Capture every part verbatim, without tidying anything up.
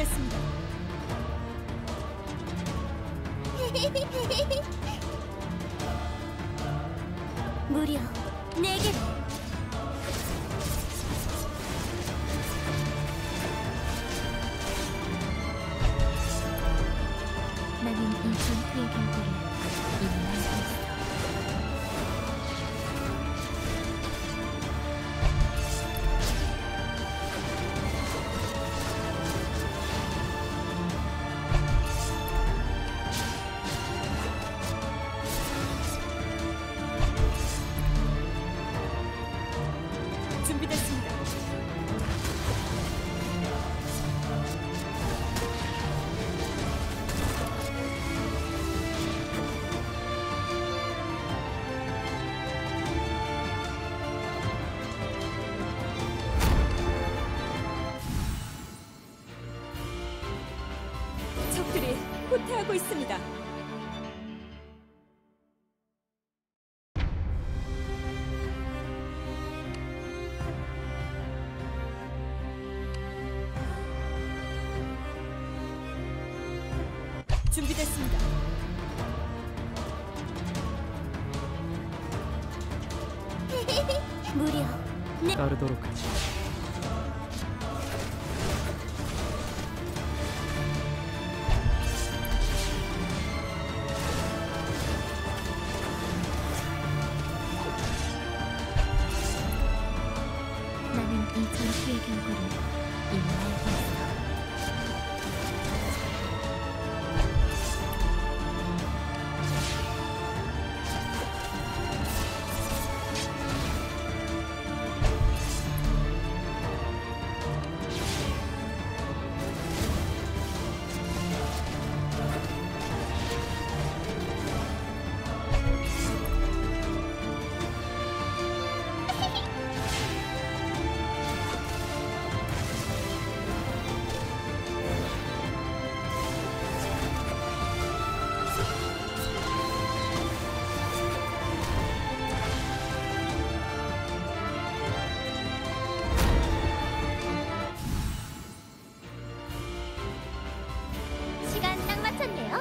준비됐습니다. 무려 내게로. 나는 이 전투의 결과를 이미 알고 있어. 준비됐습니다. 적들이 후퇴하고 있습니다. 준비됐습니다. 무려 내 따르도록 하지. 나는 이 전투의 결과를 이미 알고 있어. 시간 딱 맞췄네요.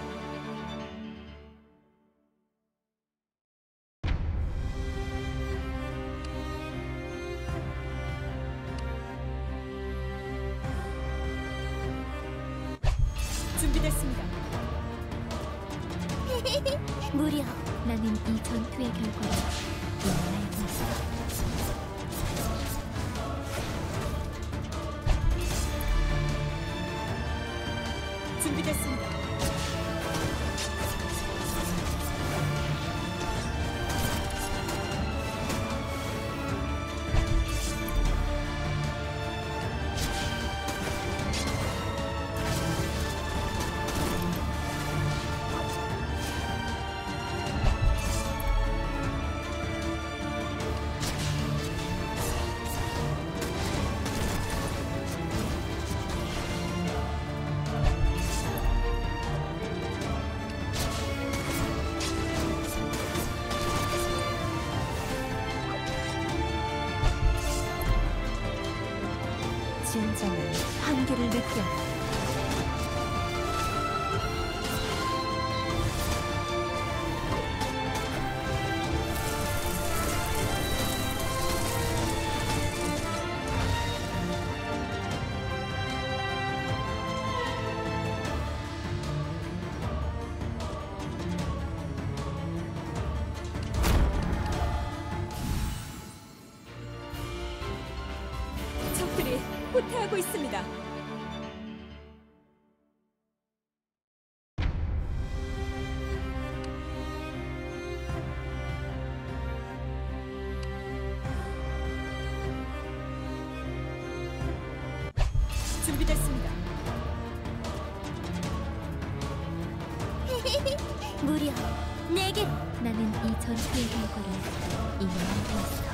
준비됐습니다. 무려 나는 이 전투의 결과를 이미 알고 있어. 준비됐습니다. 진정한 한계를 느껴. 적들이 후퇴하고 있습니다. 준비됐습니다. 무려 내게로. 나는 이 전투의 결과를 이미 알고 있어.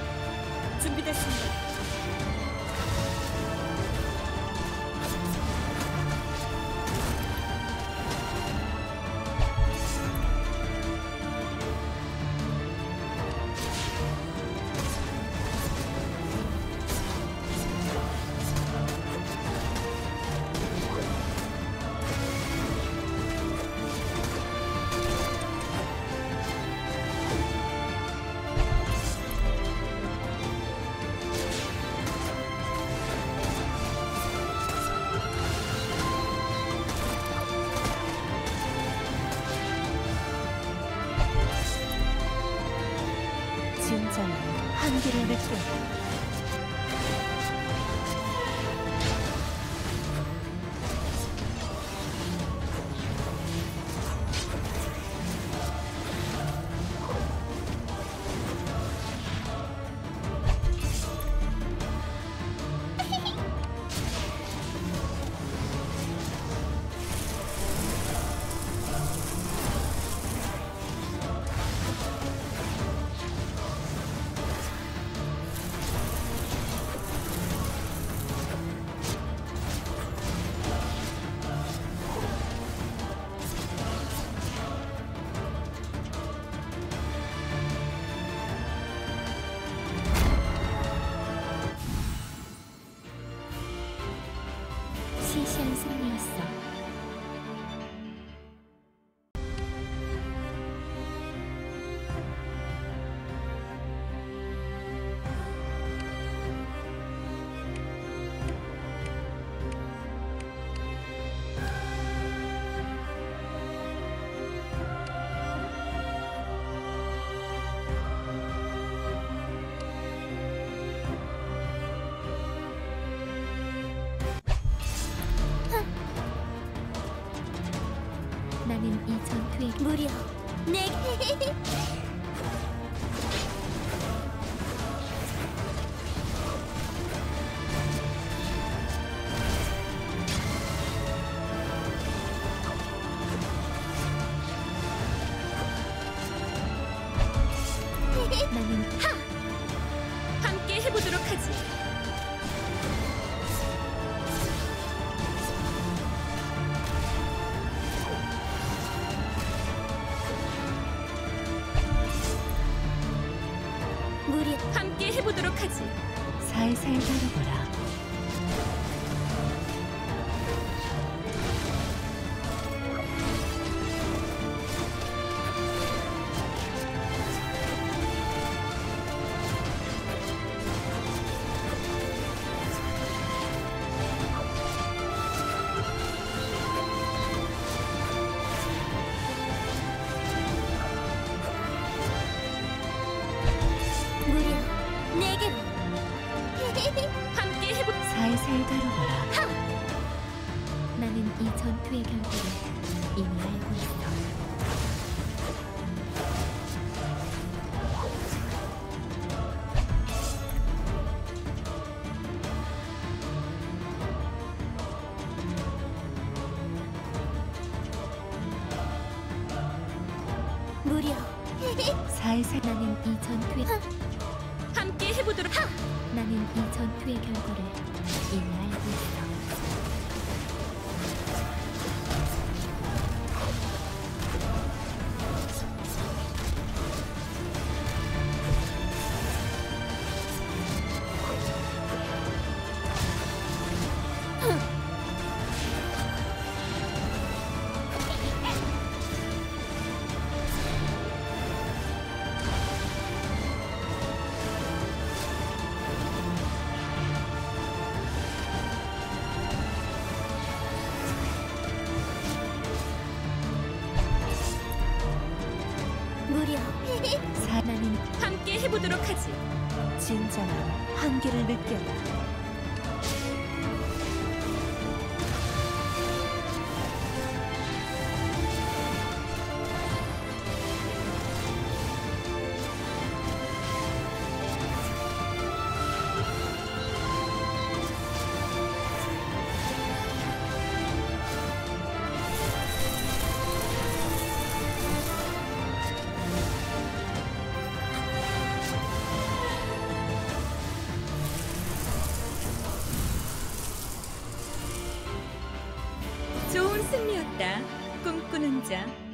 준비됐습니다. 진정한 한계를 느껴라. 시시한 승리였어. 나는 이 전투에 무려 내게 나는 하! 함께 해보도록 하지. 우리 함께 해보도록 하지. 살살 다뤄보라. 무려 내게로 함께 해보. 살살 다뤄보라. 나는 이 전투의 결과를 이미 알고 있어. 무려 살살 나는 이 전투의 함께 해보도록 하! 나는 이 전투의 결과를 이미 알고 있어. 무려 사 나는 함께 해보도록 하지. 진정한 한계를 느껴라. 좋은 승리였다. 꿈꾸는 자.